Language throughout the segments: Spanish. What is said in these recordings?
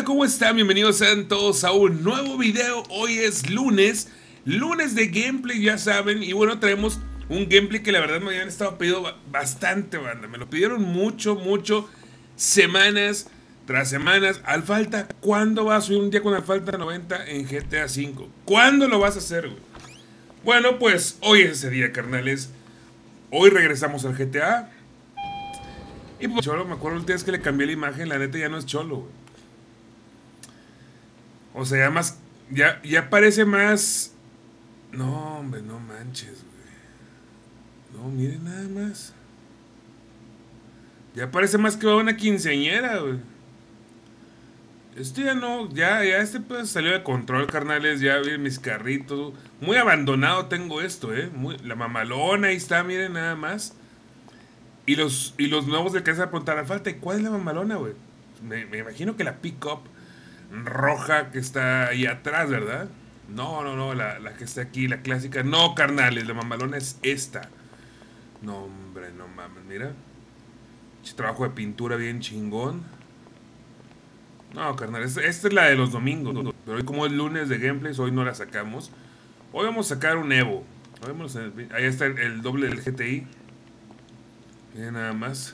banda? ¿Cómo están? Bienvenidos sean todos a un nuevo video. Hoy es lunes de gameplay, ya saben. Y bueno, traemos un gameplay que la verdad me habían estado pidiendo bastante, banda. Me lo pidieron mucho, semanas tras semanas. Alfalta, ¿cuándo vas a subir un día con Alfalta 90 en GTA V? ¿Cuándo lo vas a hacer, güey? Bueno, pues hoy es ese día, carnales. Hoy regresamos al GTA. Y pues Cholo, me acuerdo el día que le cambié la imagen. La neta ya no es Cholo, güey. O sea, ya parece más. No, hombre, no manches, güey. No, miren nada más. Ya parece más que una quinceañera, güey. Esto ya no, ya este pues salió de control, carnales. Ya vi mis carritos. Muy abandonado tengo esto, la mamalona, ahí está, miren nada más. Y los nuevos de casa preguntar a falta, ¿y cuál es la mamalona, güey? Me imagino que la pick-up roja que está ahí atrás, ¿verdad? No, la que está aquí, la clásica. No, carnales, la mamalona es esta. No, hombre, no mames, mira. Trabajo de pintura bien chingón. No, carnales, esta es la de los domingos. Pero hoy como es lunes de gameplays, hoy no la sacamos. Hoy vamos a sacar un Evo. Ahí está el doble del GTI. Miren nada más.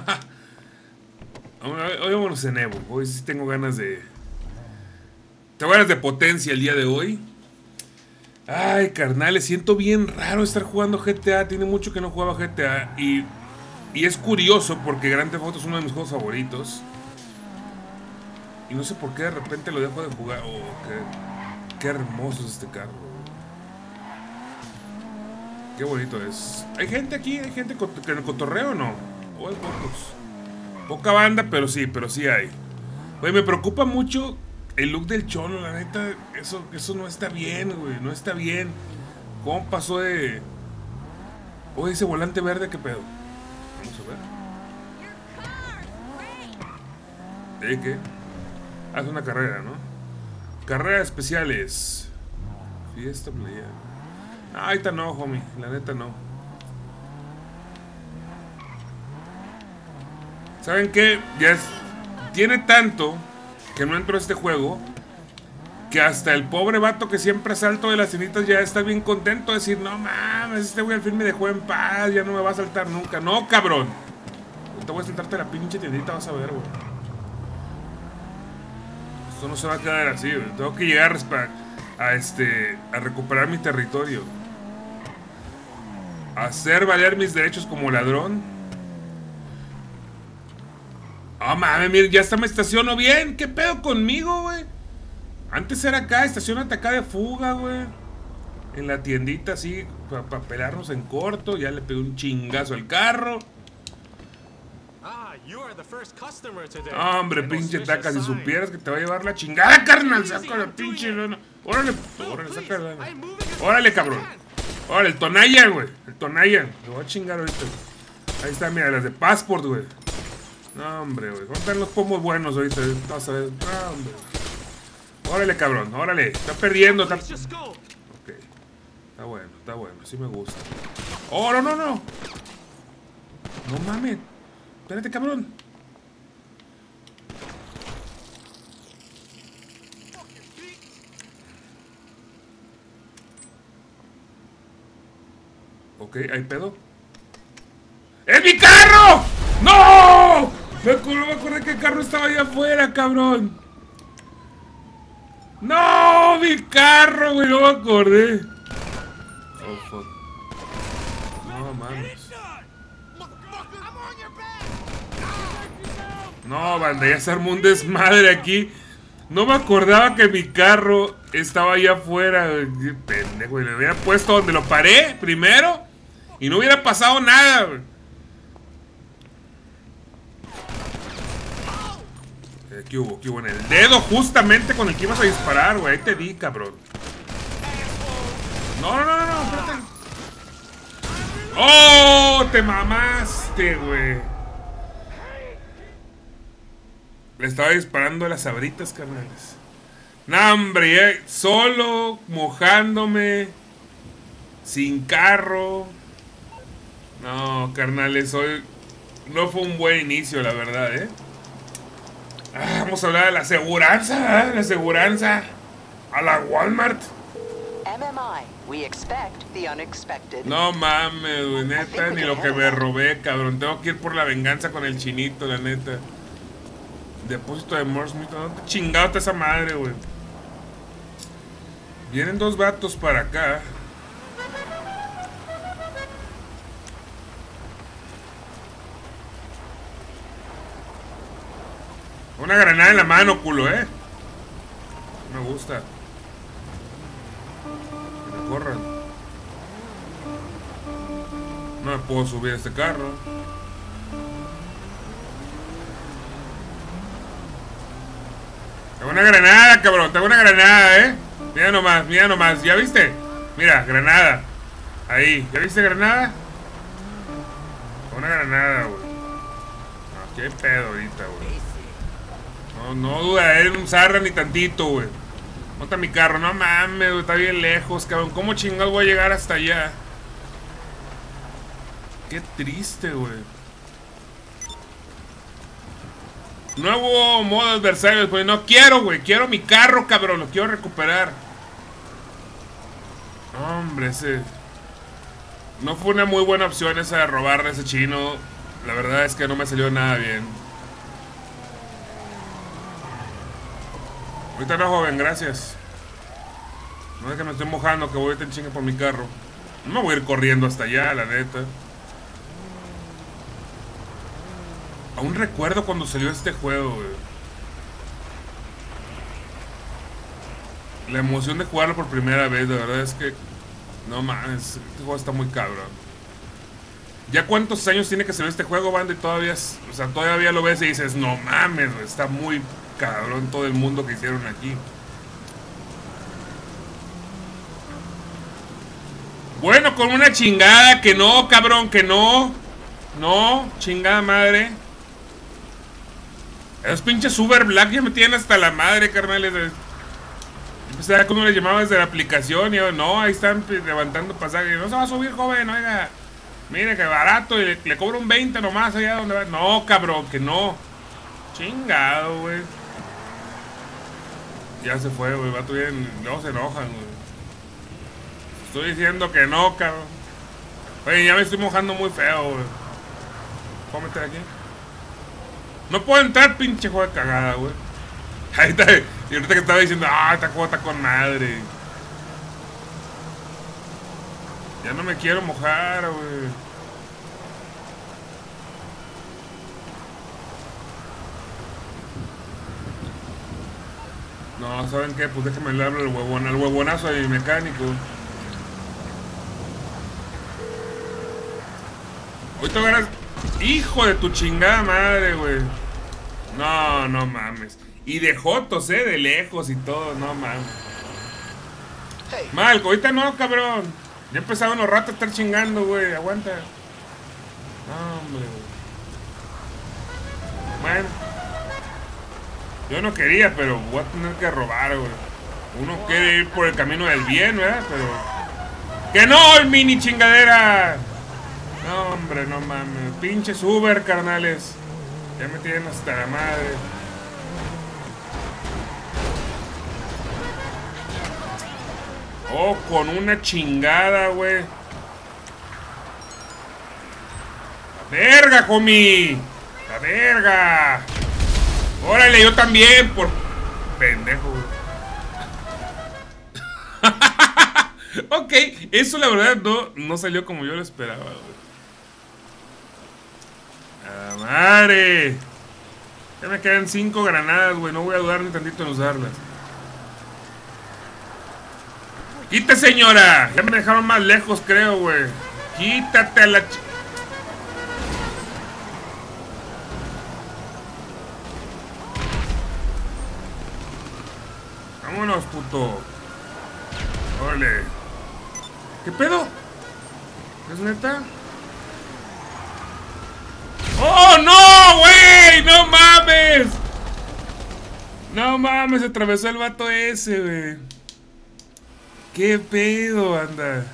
Hoy vámonos en Evo. Hoy sí tengo ganas de... Tengo ganas de potencia el día de hoy. Ay, carnales, siento bien raro estar jugando GTA. Tiene mucho que no jugaba GTA. Y es curioso porque Grand Theft Auto es uno de mis juegos favoritos. Y no sé por qué de repente lo dejo de jugar. Oh, qué hermoso es este carro. Qué bonito es. ¿Hay gente aquí? ¿Hay gente que en el cotorreo o no? O hay pocos. Poca banda, pero sí hay. Oye, me preocupa mucho el look del Cholo, la neta. Eso no está bien, güey. No está bien. ¿Cómo pasó de... Oye, ese volante verde, ¿qué pedo? Vamos a ver. ¿Qué? Haz una carrera, ¿no? Carreras especiales. Fiesta playa. Ahorita no, homie, la neta no. ¿Saben qué? Tiene tanto que no entro a este juego que hasta el pobre vato que siempre asalto de las cenitas ya está bien contento de decir, no mames, este güey al fin me dejó en paz, ya no me va a saltar nunca. No, cabrón. Te voy a saltarte la pinche tiendita, vas a ver, güey. Esto no se va a quedar así, güey. Tengo que llegar a recuperar mi territorio. Hacer valer mis derechos como ladrón. Oh, mames, miren, ya hasta me estaciono bien. ¿Qué pedo conmigo, güey? Antes era acá, estacionate acá de fuga, güey. En la tiendita así, para pelarnos en corto. Ya le pegué un chingazo al carro. Hombre, pinche taca, si supieras que te va a llevar la chingada, carnal. Saca la pinche lana. Órale, saca la lana. Órale, cabrón. Órale, el Tonaya, güey. El Tonaya. Lo voy a chingar ahorita. Ahí está, mira, las de Passport, güey. No, hombre, güey. ¿Cómo están los pomos buenos ahorita? Vas a ver. No, hombre. Órale, cabrón. Órale. Está perdiendo. Ok. Está bueno. Sí me gusta. Oh, no. No mames. Espérate, cabrón. Ok, ¿hay pedo? ¡Es mi carro! ¡No! Me acordé que el carro estaba allá afuera, cabrón. ¡No! ¡Mi carro, güey! No me acordé. Oh, fuck. No mames. No, banda, ya se armó un desmadre aquí. No me acordaba que mi carro estaba allá afuera. Qué pendejo, güey. Le hubiera puesto donde lo paré primero y no hubiera pasado nada, güey. ¿Qué hubo? En el dedo justamente con el que ibas a disparar, güey. Ahí te di, cabrón. No, espérate. ¡Oh! Te mamaste, güey. Le estaba disparando a las sabritas, carnales. Nah, hombre, solo, mojándome, sin carro. No, carnales, hoy no fue un buen inicio, la verdad, Vamos a hablar de la aseguranza, ¿eh? La aseguranza. A la Walmart. MMI, we expect the unexpected. No mames, güey, neta, ni lo que me robé, cabrón. Tengo que ir por la venganza con el chinito, la neta. Depósito de Morse, no te chingado está esa madre, güey. Vienen dos vatos para acá. Una granada en la mano, culo, Me gusta. Que me corran. No me puedo subir a este carro. Tengo una granada, cabrón. Tengo una granada, mira nomás. ¿Ya viste? Mira, granada. Ahí. ¿Ya viste granada? Una granada, güey. No, qué pedo ahorita, güey. No duda, es un zarra ni tantito, güey. Monta mi carro, no mames, güey, está bien lejos, cabrón. ¿Cómo chingados voy a llegar hasta allá? Qué triste, güey. Nuevo modo adversario, pues no quiero, güey. Quiero mi carro, cabrón, lo quiero recuperar. Hombre, ese... No fue una muy buena opción esa de robarle a ese chino. La verdad es que no me salió nada bien. Ahorita no, joven, gracias. No es que me estoy mojando, que voy a tener chingue por mi carro. No me voy a ir corriendo hasta allá, la neta. Aún recuerdo cuando salió este juego, güey. La emoción de jugarlo por primera vez, de verdad es que... No mames, este juego está muy cabrón. ¿Ya cuántos años tiene que salir este juego, banda? Y todavía, o sea, todavía lo ves y dices, no mames, güey, está muy cabrón todo el mundo que hicieron aquí. Bueno, con una chingada, que no, cabrón, que no. No, chingada madre. Esos pinches Uber Black ya me tienen hasta la madre, carnales. Empecé a cómo les llamaba desde la aplicación y yo, no, ahí están levantando pasajes. No se va a subir, joven, oiga. Mire que barato y le cobro un 20 nomás allá donde va. No, cabrón, que no. Chingado, güey. Ya se fue, güey, vato bien. No se enojan, güey. Estoy diciendo que no, cabrón. Oye, ya me estoy mojando muy feo, güey. ¿Puedo meter aquí? No puedo entrar, pinche juego de cagada, güey. Ahí está. Y ahorita que estaba diciendo, esta juego está con madre. Ya no me quiero mojar, güey. No, ¿saben qué? Pues déjenme le hablo al huevonazo de mi mecánico. Ahorita verás. Hijo de tu chingada madre, güey. No, no mames. Y de jotos, de lejos y todo, no mames. Mal, ahorita no, cabrón. Ya empezaron los ratos a estar chingando, güey. Aguanta. No, hombre, güey. Bueno. Yo no quería, pero voy a tener que robar, güey. Uno quiere ir por el camino del bien, ¿verdad? Pero... ¡Que no, el mini chingadera! No, hombre, no mames. Pinches Uber, carnales. Ya me tienen hasta la madre. Oh, con una chingada, güey. ¡La verga, homie! ¡La verga! ¡Órale, yo también! Por pendejo, güey. Ok, eso la verdad no salió como yo lo esperaba, güey. ¡A la madre! Ya me quedan 5 granadas, güey. No voy a dudar ni tantito en usarlas. ¡Quítate, señora! Ya me dejaron más lejos, creo, güey. Quítate a la vámonos, puto. Órale. ¿Qué pedo? ¿Es neta? ¡Oh, no, güey! ¡No mames! No mames, se atravesó el vato ese, güey. ¿Qué pedo, anda?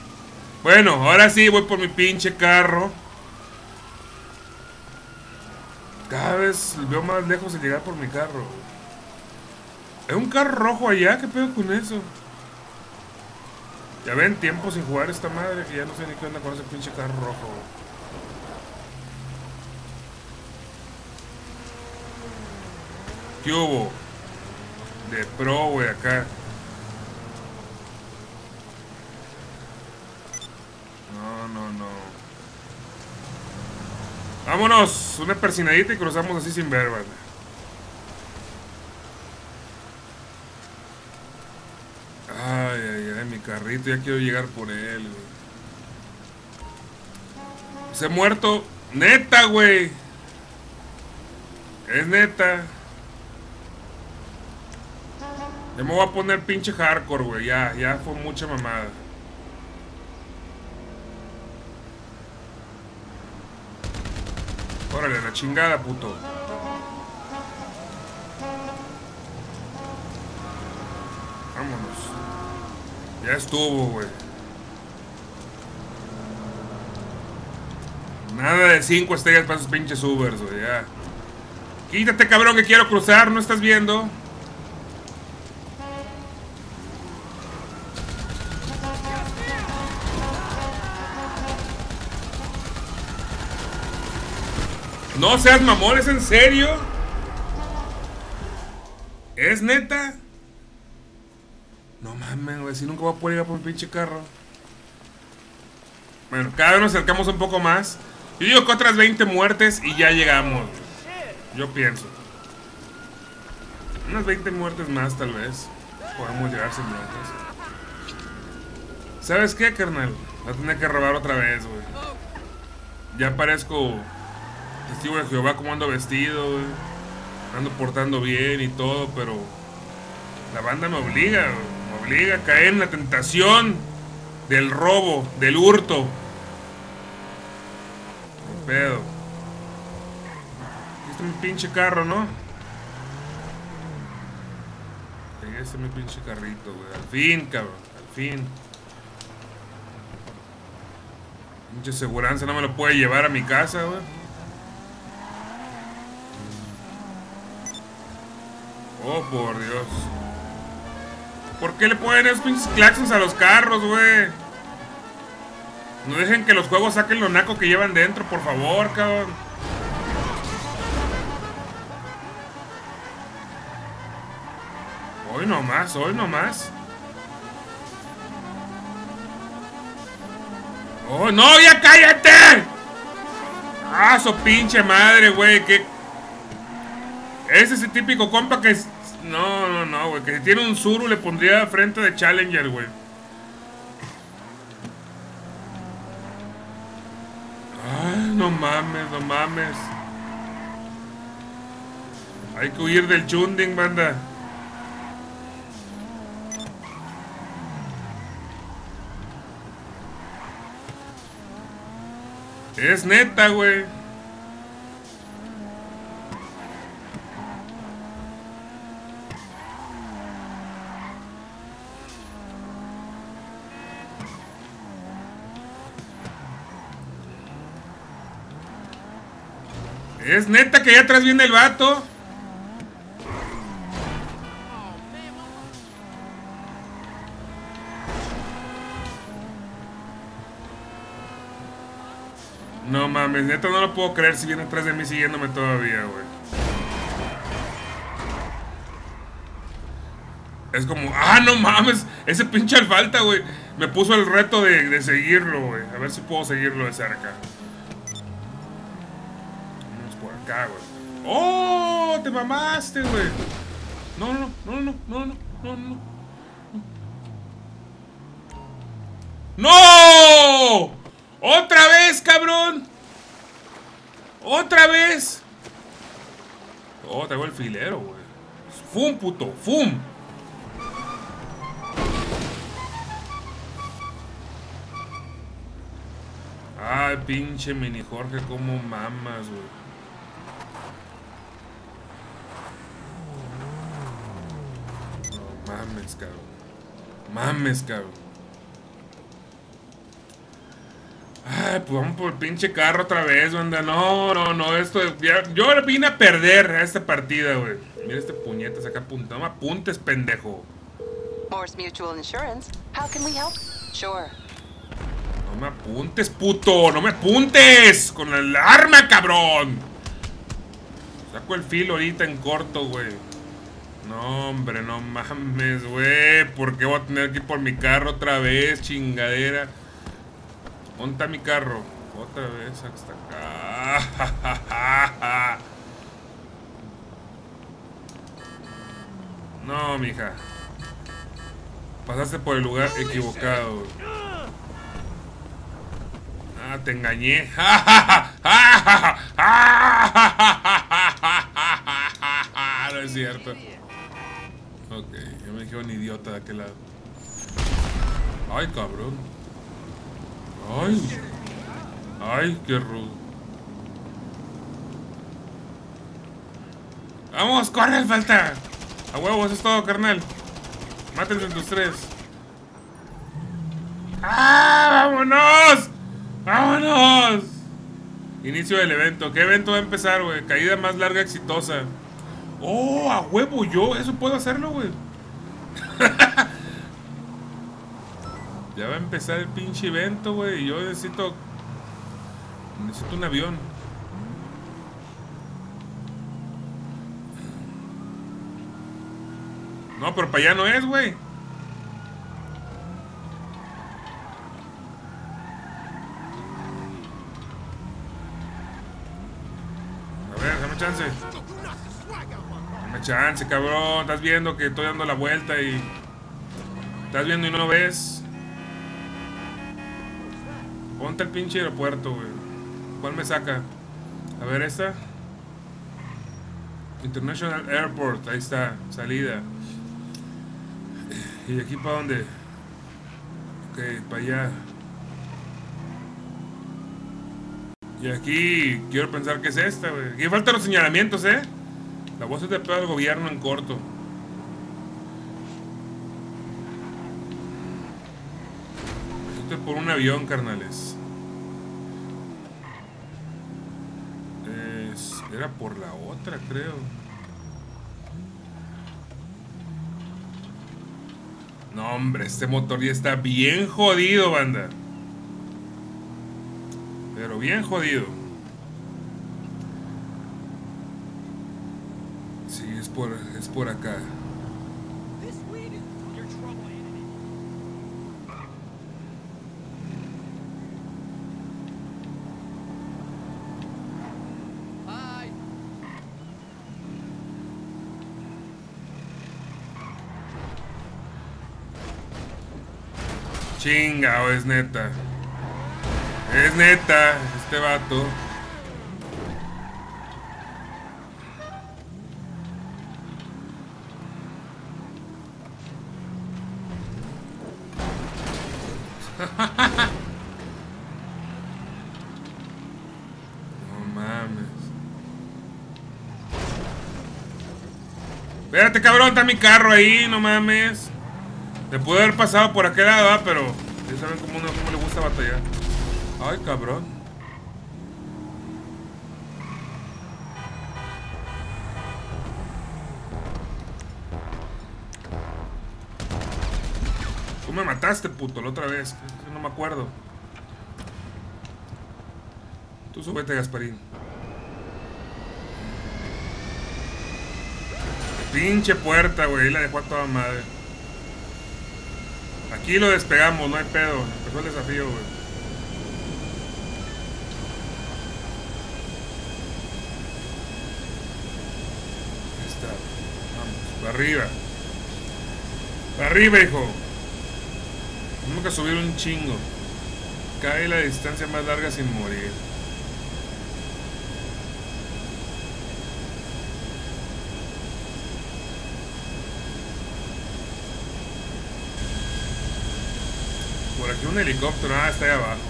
Bueno, ahora sí voy por mi pinche carro. Cada vez veo más lejos de llegar por mi carro. ¿Es un carro rojo allá? ¿Qué pedo con eso? Ya ven, tiempo sin jugar esta madre que ya no sé ni qué onda con ese pinche carro rojo. ¿Qué hubo? De pro, güey, acá. No. Vámonos, una persinadita y cruzamos así sin ver, ¿vale? Ay, mi carrito, ya quiero llegar por él, güey. Se ha muerto. Neta, güey. Es neta. Ya me voy a poner pinche hardcore, güey. Ya fue mucha mamada. Órale, la chingada, puto. Vámonos. Ya estuvo, güey. Nada de 5 estrellas para esos pinches Ubers, güey, ya. Quítate, cabrón, que quiero cruzar, ¿no estás viendo? No seas mamón, ¿es en serio? ¿Es neta? No mames, güey, si nunca voy a poder ir por un pinche carro. Bueno, cada vez nos acercamos un poco más. Yo digo que otras 20 muertes y ya llegamos. Yo pienso. Unas 20 muertes más, tal vez. Podemos llegar sin broncas. ¿Sabes qué, carnal? Va a tener que robar otra vez, güey. Ya parezco testigo de Jehová como ando vestido, güey. Ando portando bien y todo, pero la banda me obliga, güey. Me obliga a caer en la tentación del robo, del hurto. ¿Qué pedo? Aquí está mi pinche carro, ¿no? Aquí está mi pinche carrito, güey. Al fin, cabrón. Al fin. Pinche seguranza no me lo puede llevar a mi casa, güey. Oh, por Dios. ¿Por qué le ponen esos pinches claxons a los carros, güey? No dejen que los juegos saquen lo naco que llevan dentro, por favor, cabrón. Hoy nomás, hoy nomás. ¡Oh, no! ¡Ya cállate! ¡Ah, su pinche madre, güey! ¿Qué? Ese es el típico compa que... No, güey. Que si tiene un Zuru le pondría frente de Challenger, güey. Ay, no mames, no mames. Hay que huir del chunding, banda. Es neta, güey. Es neta que allá atrás viene el vato. No mames, neta no lo puedo creer si viene atrás de mí siguiéndome todavía, güey. Es como, ah, no mames, ese pinche alfalta, güey. Me puso el reto de seguirlo, güey. A ver si puedo seguirlo de cerca. Vamos por acá, güey. ¡Oh! ¡Te mamaste, güey! No. ¡No! ¡Otra vez, cabrón! ¡Otra vez! Oh, traigo el filero, güey. ¡Fum, puto! ¡Fum! Ay, pinche mini Jorge, cómo mamas, güey. No mames, cabrón. Mames, cabrón. Ay, pues vamos por el pinche carro otra vez, banda. No, esto yo vine a perder a esta partida, güey. Mira este puñete, saca punta. No me apuntes, pendejo. Morse Mutual Insurance. How can we help? Sure. No me apuntes, puto. No me apuntes. Con el arma, cabrón. Saco el filo ahorita en corto, güey. No, hombre, no mames, güey. ¿Por qué voy a tener que ir por mi carro otra vez, chingadera? ¿Dónde está mi carro? Otra vez hasta acá. No, mija. Pasaste por el lugar equivocado. Ah, te engañé. No es cierto. Ok, yo me dije un idiota de aquel lado. Ay, cabrón. Ay, qué rudo. Vamos, corre, falta. A huevo, eso es todo, carnal. Mátense entre los tres. ¡Ah! ¡Vámonos! ¡Vámonos! Inicio del evento. ¿Qué evento va a empezar, güey? Caída más larga exitosa. ¡Oh! ¡A huevo! Yo, eso puedo hacerlo, güey. Ya va a empezar el pinche evento, güey. Yo necesito un avión. No, pero para allá no es, güey. A ver, dame chance. Dame chance, cabrón. Estás viendo que estoy dando la vuelta y... Estás viendo y no ves. Ponte el pinche aeropuerto, güey. ¿Cuál me saca? A ver, esta. International Airport. Ahí está. Salida. ¿Y aquí para dónde? Ok, para allá. Y aquí quiero pensar que es esta, güey. Aquí faltan los señalamientos, La voz es de pedo del gobierno en corto. Esto es por un avión, carnales. Era por la otra, creo. No, hombre, este motor ya está bien jodido, banda. Pero bien jodido. Sí, es por acá. Chinga, o es neta. Es neta, este vato. No mames. Espérate, cabrón, está mi carro ahí, no mames. Le pude haber pasado por aquel lado, pero ya saben cómo le gusta batallar. Ay, cabrón. Tú me mataste, puto, la otra vez. No me acuerdo. Tú súbete, Gasparín. Pinche puerta, güey. La dejó a toda madre. Aquí lo despegamos, no hay pedo. Empezó el desafío, güey. Ahí está. Vamos, para arriba. Para arriba, hijo. Tenemos que subir un chingo. Cae la distancia más larga sin morir. Por aquí un helicóptero, está ahí abajo.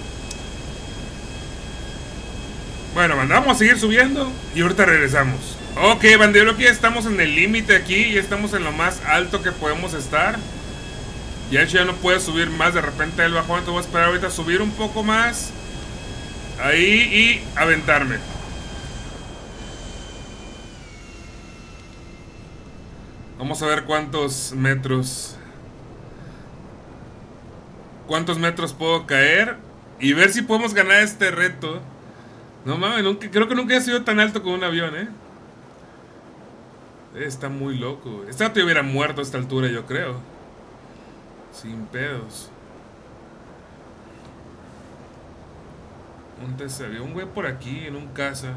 Bueno, mandamos a seguir subiendo y ahorita regresamos. Ok, bandero, creo que ya estamos en el límite aquí. Ya estamos en lo más alto que podemos estar. Ya hecho ya no puede subir más. De repente el bajón. Te voy a esperar ahorita a subir un poco más. Ahí y aventarme. Vamos a ver cuántos metros. ¿Cuántos metros puedo caer? Y ver si podemos ganar este reto. No mames, creo que nunca he sido tan alto con un avión, Está muy loco. Este rato hubiera muerto a esta altura, yo creo. Sin pedos. Había un güey por aquí en un casa.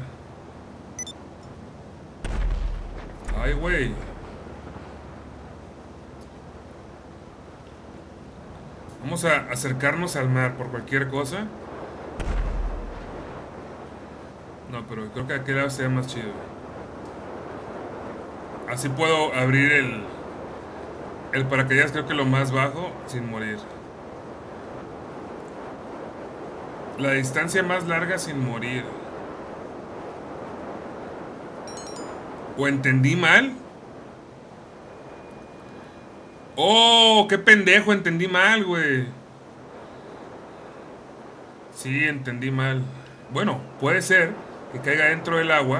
Ay, güey. Vamos a acercarnos al mar por cualquier cosa. No, pero creo que aquel lado sería más chido. Así puedo abrir el paracaídas, creo que lo más bajo, sin morir. La distancia más larga sin morir. ¿O entendí mal? ¡Oh! ¡Qué pendejo! Entendí mal, güey. Sí, entendí mal. Bueno, puede ser que caiga dentro del agua.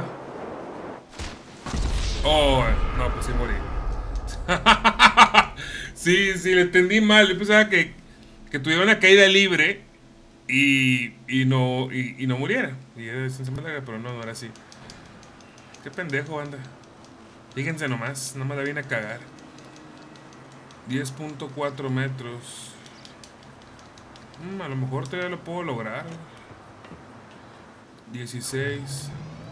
Oh, no, pues sí morí. Sí, le entendí mal. Yo pensaba que tuviera una caída libre y no muriera. Y pero no era así. Qué pendejo, anda. Fíjense nomás la vine a cagar. 10.4 metros. A lo mejor todavía lo puedo lograr. 16.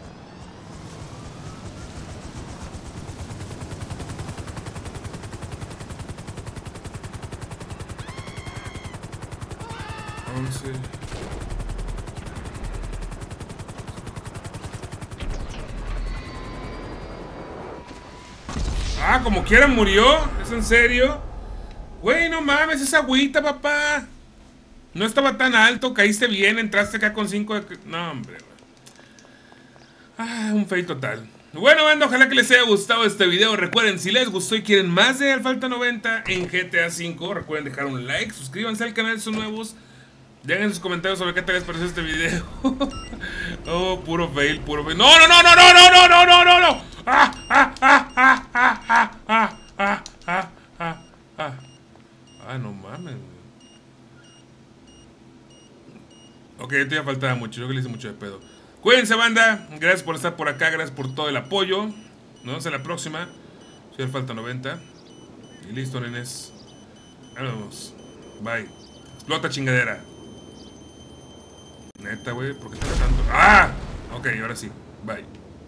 Ah, como quiera murió. ¿Es en serio? Güey, no mames, esa agüita, papá. No estaba tan alto, caíste bien, entraste acá con 5 de... No, hombre. Ah, un fail total. Bueno, banda, ojalá que les haya gustado este video. Recuerden, si les gustó y quieren más de Alfalta 90 en GTA V, recuerden dejar un like, suscríbanse al canal si son nuevos. Dejen sus comentarios sobre qué tal les pareció este video. Oh, puro fail, puro fail. ¡No, no, no, no, no, no, no, no, no, no, no! ¡Ah, ah, ah, ah, ah, ah, ah, ah, ah, ah, ah! Ah, no mames. Ok, esto ya faltaba mucho, yo que le hice mucho de pedo. Cuídense, banda. Gracias por estar por acá, gracias por todo el apoyo. Nos vemos en la próxima. Soy Alfalta 90. Y listo, nenes. Nos vemos. Bye. Explota chingadera. Neta, güey, ¿por qué está tanto? ¡Ah! Ok, ahora sí. Bye.